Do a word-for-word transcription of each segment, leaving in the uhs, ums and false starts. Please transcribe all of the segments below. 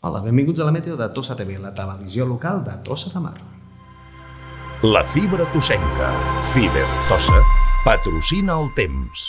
Hola, benvinguts a la Meteo de Tossa T V, la televisió local de Tossa de Mar. La fibra tossenca, Fiber Tossa, patrocina el temps.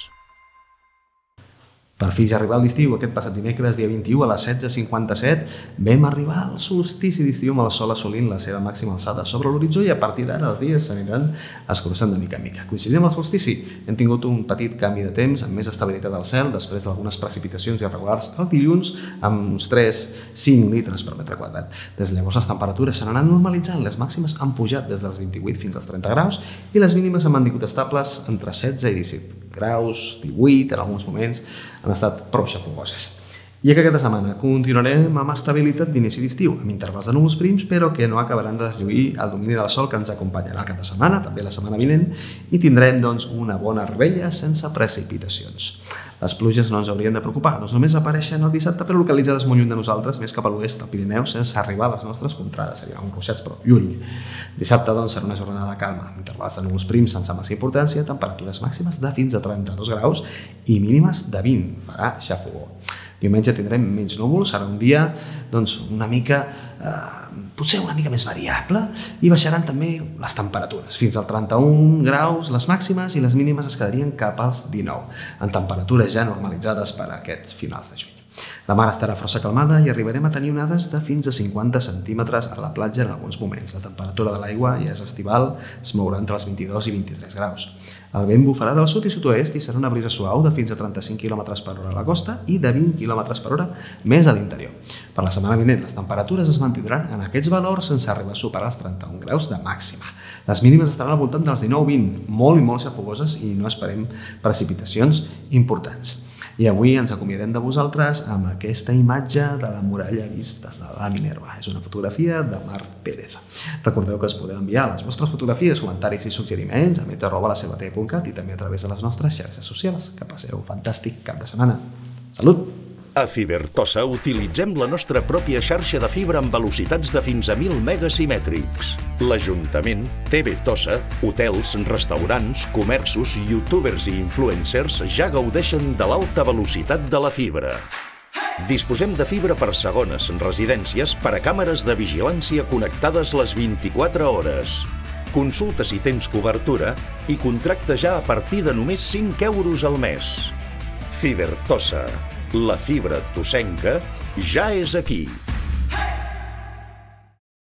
Per fi ja arribar l'estiu, aquest passat dimecres, dia vint-i-u, a les setze cinquanta-set, vam arribar al solstici d'estiu amb el sol assolint la seva màxima alçada sobre l'horitzó i a partir d'ara els dies s'aniran escurçant de mica en mica. Coincidint amb el solstici, hem tingut un petit canvi de temps amb més estabilitat al cel després d'algunes precipitacions irregulars el dilluns amb uns tres a cinc litres per metre quadrat. Des de llavors les temperatures se n'anaran normalitzant, les màximes han pujat des dels vint-i-vuit fins als trenta graus i les mínimes han mantingut estables entre setze i disset graus, divuit, en alguns moments han estat prou xafogoses. I aquesta setmana continuarem amb estabilitat d'inici d'estiu, amb intervals de núvols prims, però que no acabaran de deslluir el domini del sol que ens acompanyarà cada setmana, també la setmana vinent, i tindrem doncs, una bona rebella sense precipitacions. Les pluges no ens haurien de preocupar, doncs només apareixen el dissabte, però localitzades molt lluny de nosaltres, més cap a l'oest, al Pirineu, sense arribar a les nostres contrades, serien uns ruixats, però lluny. Dissabte doncs, serà una jornada de calma, amb intervals de núvols prims sense massa importància, temperatures màximes de fins a trenta-dos graus i mínimes de vint, farà xafogó. Diumenge tindrem menys núvols, serà un dia doncs, una mica, eh, potser una mica més variable i baixaran també les temperatures. Fins als trenta-un graus les màximes i les mínimes es quedarien cap als dinou, en temperatures ja normalitzades per a aquests finals de juny. La mar estarà força calmada i arribarem a tenir onades de fins a cinquanta centímetres a la platja en alguns moments. La temperatura de l'aigua ja és estival, es mourà entre els vint-i-dos i vint-i-tres graus. El vent bufarà del sud i sud-oest i serà una brisa suau de fins a trenta-cinc quilòmetres per hora a la costa i de vint quilòmetres per hora més a l'interior. Per la setmana vinent, les temperatures es mantindran en aquests valors sense arribar a superar els trenta-un graus de màxima. Les mínimes estaran al voltant dels dinou a vint, molt i molt xafogoses i no esperem precipitacions importants. I avui ens acomiadem de vosaltres amb aquesta imatge de la muralla vista des de la Minerva. És una fotografia de Marc Pérez. Recordeu que us podeu enviar les vostres fotografies, comentaris i suggeriments a meteo arroba la seva te ve punt cat i també a través de les nostres xarxes socials. Que passeu un fantàstic cap de setmana. Salut! A Fiber Tossa utilitzem la nostra pròpia xarxa de fibra amb velocitats de fins a mil megasimètrics. L'Ajuntament, T V Tossa, hotels, restaurants, comerços, youtubers i influencers ja gaudeixen de l'alta velocitat de la fibra. Disposem de fibra per segones, residències, per a càmeres de vigilància connectades les vint-i-quatre hores. Consulta si tens cobertura i contracta ja a partir de només cinc euros al mes. Fiber Tossa. La fibra tossenca ja és aquí.